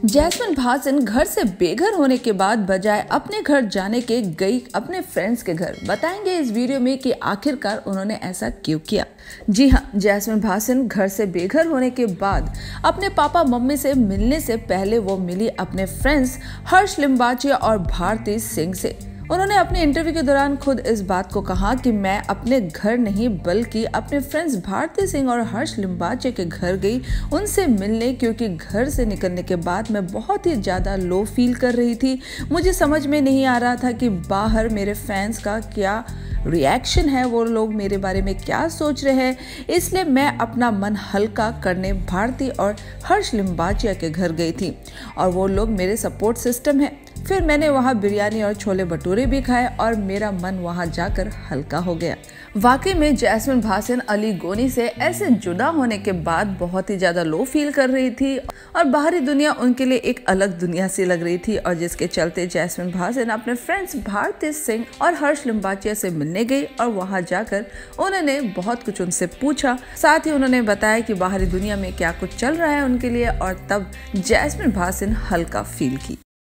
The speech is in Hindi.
जैस्मिन भासन घर से बेघर होने के बाद बजाय अपने घर जाने के गई अपने फ्रेंड्स के घर। बताएंगे इस वीडियो में कि आखिरकार उन्होंने ऐसा क्यों किया। जी हाँ, जैस्मिन भासन घर से बेघर होने के बाद अपने पापा मम्मी से मिलने से पहले वो मिली अपने फ्रेंड्स हर्ष लिम्बाचिया और भारती सिंह से। उन्होंने अपने इंटरव्यू के दौरान खुद इस बात को कहा कि मैं अपने घर नहीं बल्कि अपने फ्रेंड्स भारती सिंह और हर्ष लिम्बाचिया के घर गई उनसे मिलने, क्योंकि घर से निकलने के बाद मैं बहुत ही ज़्यादा लो फील कर रही थी। मुझे समझ में नहीं आ रहा था कि बाहर मेरे फैंस का क्या रिएक्शन है, वो लोग मेरे बारे में क्या सोच रहे हैं, इसलिए मैं अपना मन हल्का करने भारती और हर्ष लिम्बाचिया के घर गई थी और वो लोग मेरे सपोर्ट सिस्टम है। फिर मैंने वहाँ बिरयानी और छोले भटूरे भी खाए और मेरा मन वहाँ जाकर हल्का हो गया। वाकई में जैस्मिन भासन अली गोनी से ऐसे जुदा होने के बाद बहुत ही ज़्यादा लो फील कर रही थी और बाहरी दुनिया उनके लिए एक अलग दुनिया सी लग रही थी, और जिसके चलते जैस्मिन भासन अपने फ्रेंड्स भारती सिंह और हर्ष लिम्बाचिया से मिलने गई और वहाँ जाकर उन्होंने बहुत कुछ उनसे पूछा। साथ ही उन्होंने बताया कि बाहरी दुनिया में क्या कुछ चल रहा है उनके लिए, और तब जैस्मिन भासन हल्का फील की।